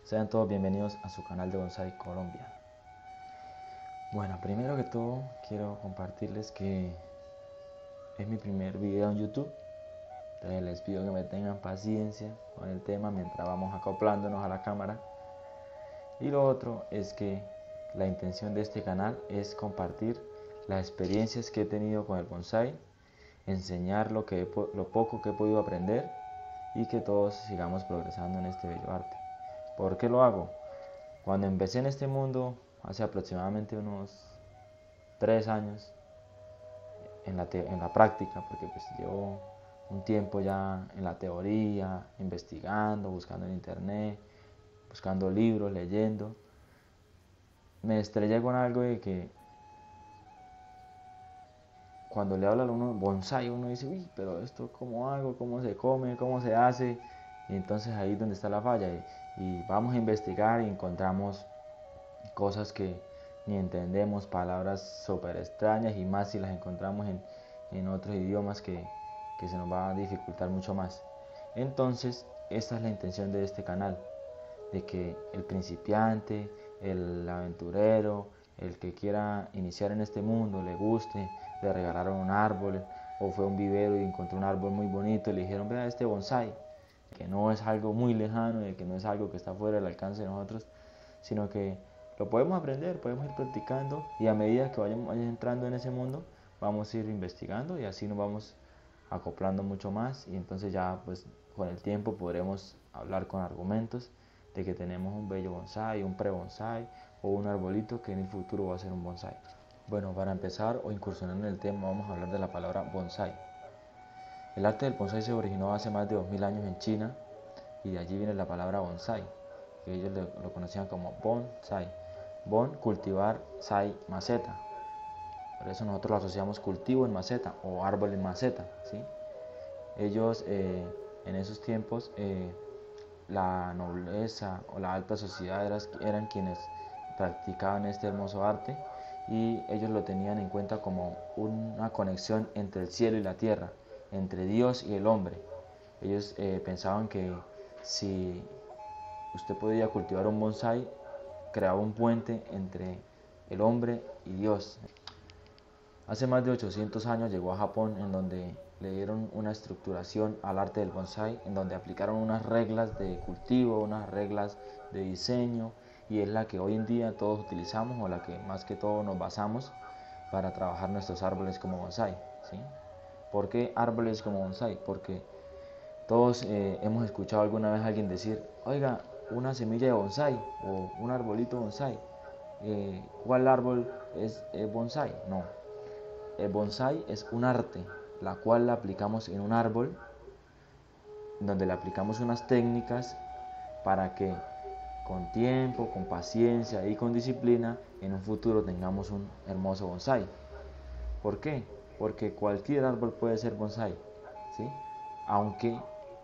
Sean todos bienvenidos a su canal de Bonsai Colombia. Bueno, primero que todo quiero compartirles que es mi primer video en YouTube. Entonces les pido que me tengan paciencia con el tema mientras vamos acoplándonos a la cámara. Y lo otro es que la intención de este canal es compartir las experiencias que he tenido con el bonsai, enseñar lo poco que he podido aprender y que todos sigamos progresando en este bello arte. ¿Por qué lo hago? Cuando empecé en este mundo, hace aproximadamente unos 3 años, en la práctica, porque pues llevo un tiempo ya en la teoría, investigando, buscando en internet, buscando libros, leyendo, me estrellé con algo de que cuando le habla a uno bonsai, uno dice, uy, pero esto cómo hago, cómo se come, cómo se hace, y entonces ahí es donde está la falla, y vamos a investigar y encontramos cosas que ni entendemos, palabras súper extrañas y más si las encontramos en otros idiomas que se nos va a dificultar mucho más. Entonces, esta es la intención de este canal, de que el principiante, el aventurero, el que quiera iniciar en este mundo, le guste, le regalaron un árbol o fue a un vivero y encontró un árbol muy bonito y le dijeron, vea este bonsai, que no es algo muy lejano, de que no es algo que está fuera del alcance de nosotros, sino que lo podemos aprender, podemos ir practicando y a medida que vayamos entrando en ese mundo, vamos a ir investigando y así nos vamos acoplando mucho más y entonces ya pues con el tiempo podremos hablar con argumentos de que tenemos un bello bonsai, un pre-bonsai o un arbolito que en el futuro va a ser un bonsai. Bueno, para empezar o incursionar en el tema vamos a hablar de la palabra bonsai. El arte del bonsai se originó hace más de 2000 años en China y de allí viene la palabra bonsai, que ellos lo conocían como bonsai. Bon, cultivar, sai, maceta. Por eso nosotros lo asociamos cultivo en maceta o árbol en maceta, ¿sí? Ellos en esos tiempos la nobleza o la alta sociedad eran quienes practicaban este hermoso arte y ellos lo tenían en cuenta como una conexión entre el cielo y la tierra, entre Dios y el hombre. Ellos pensaban que si usted podía cultivar un bonsai, creaba un puente entre el hombre y Dios. Hace más de 800 años llegó a Japón, en donde le dieron una estructuración al arte del bonsai, en donde aplicaron unas reglas de cultivo, unas reglas de diseño, y es la que hoy en día todos utilizamos o la que más que todo nos basamos para trabajar nuestros árboles como bonsai, ¿sí? ¿Por qué árboles como bonsai? Porque todos hemos escuchado alguna vez a alguien decir, oiga, una semilla de bonsai o un arbolito bonsai. ¿Cuál árbol es bonsai? No, el bonsai es un arte, la cual la aplicamos en un árbol, donde le aplicamos unas técnicas para que con tiempo, con paciencia y con disciplina, en un futuro tengamos un hermoso bonsai. ¿Por qué? Porque cualquier árbol puede ser bonsai, ¿sí? Aunque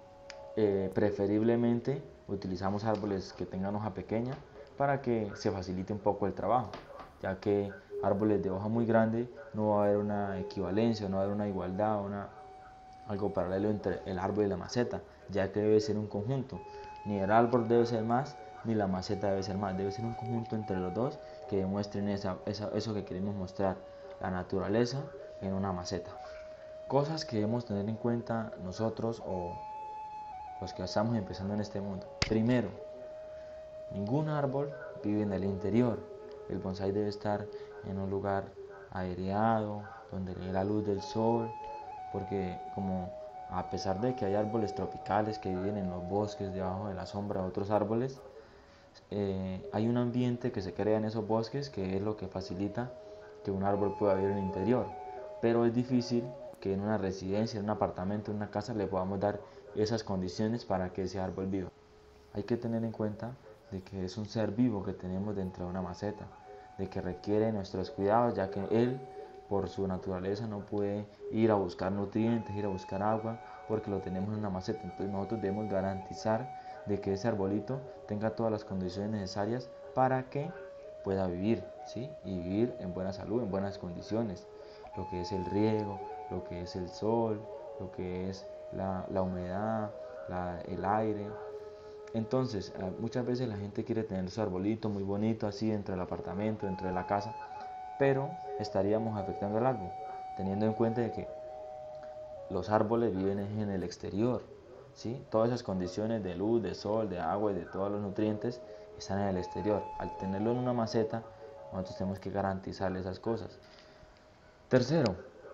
preferiblemente utilizamos árboles que tengan hoja pequeña para que se facilite un poco el trabajo, ya que árboles de hoja muy grande no va a haber una equivalencia, no va a haber una igualdad, algo paralelo entre el árbol y la maceta, ya que debe ser un conjunto. Ni el árbol debe ser más, ni la maceta debe ser más, debe ser un conjunto entre los dos que demuestren eso que queremos mostrar, la naturaleza en una maceta. Cosas que debemos tener en cuenta nosotros o los que estamos empezando en este mundo. Primero, ningún árbol vive en el interior. El bonsai debe estar en un lugar aireado, donde le dé la luz del sol, porque como a pesar de que hay árboles tropicales que viven en los bosques debajo de la sombra de otros árboles, hay un ambiente que se crea en esos bosques que es lo que facilita que un árbol pueda vivir en el interior. Pero es difícil que en una residencia, en un apartamento, en una casa le podamos dar esas condiciones para que ese árbol viva. Hay que tener en cuenta de que es un ser vivo que tenemos dentro de una maceta, de que requiere nuestros cuidados, ya que él por su naturaleza no puede ir a buscar nutrientes, ir a buscar agua, porque lo tenemos en una maceta. Entonces nosotros debemos garantizar de que ese arbolito tenga todas las condiciones necesarias para que pueda vivir, ¿sí? Y vivir en buena salud, en buenas condiciones. Lo que es el riego, lo que es el sol, lo que es la humedad, el aire, Entonces, muchas veces la gente quiere tener su arbolito muy bonito así dentro del apartamento, dentro de la casa, pero estaríamos afectando al árbol, teniendo en cuenta de que los árboles viven en el exterior, ¿sí? Todas esas condiciones de luz, de sol, de agua y de todos los nutrientes están en el exterior. Al tenerlo en una maceta, nosotros tenemos que garantizarle esas cosas. Tercero,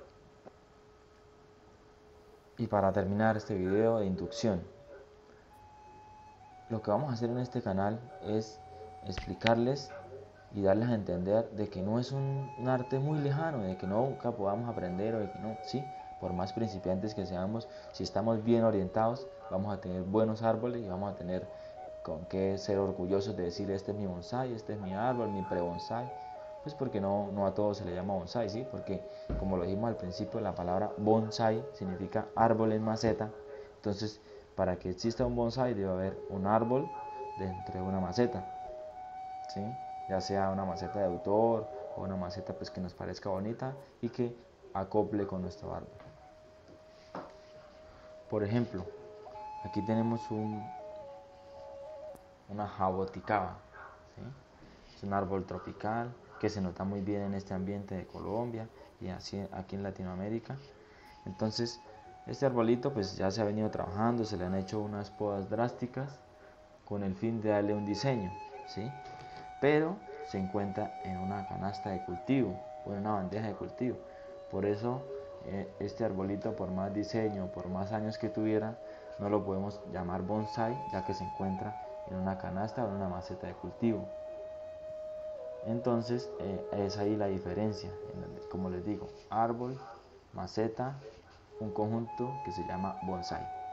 y para terminar este video de inducción, lo que vamos a hacer en este canal es explicarles y darles a entender de que no es un arte muy lejano, de que nunca podamos aprender o de que no, sí, por más principiantes que seamos, si estamos bien orientados, vamos a tener buenos árboles y vamos a tener con qué ser orgullosos de decir este es mi bonsai, este es mi árbol, mi pre-bonsai, pues porque no a todos se le llama bonsai, sí, porque como lo dijimos al principio, la palabra bonsai significa árbol en maceta, entonces para que exista un bonsai debe haber un árbol dentro de una maceta, ¿sí? Ya sea una maceta de autor o una maceta pues que nos parezca bonita y que acople con nuestro árbol. Por ejemplo, aquí tenemos una jaboticaba, ¿sí? Es un árbol tropical que se nota muy bien en este ambiente de Colombia y así aquí en Latinoamérica. Entonces, este arbolito pues ya se ha venido trabajando, se le han hecho unas podas drásticas con el fin de darle un diseño, ¿sí? Pero se encuentra en una canasta de cultivo o en una bandeja de cultivo. Por eso este arbolito, por más diseño, por más años que tuviera, no lo podemos llamar bonsai, ya que se encuentra en una canasta o en una maceta de cultivo. Entonces es ahí la diferencia, como les digo, árbol, maceta, un conjunto que se llama bonsai.